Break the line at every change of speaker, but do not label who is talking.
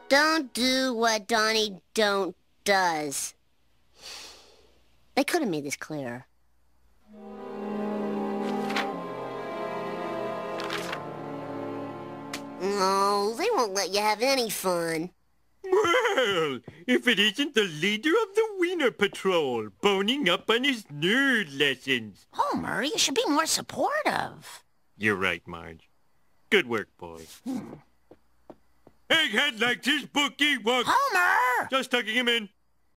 Don't do what Donnie don't does. They could have made this clearer. No, they won't let you have any fun.
Well, if it isn't the leader of the Wiener Patrol, boning up on his nerd lessons.
Homer, you should be more supportive.
You're right, Marge. Good work, boys. Egghead likes his Bookie, Wook.
Homer!
Just tucking him in.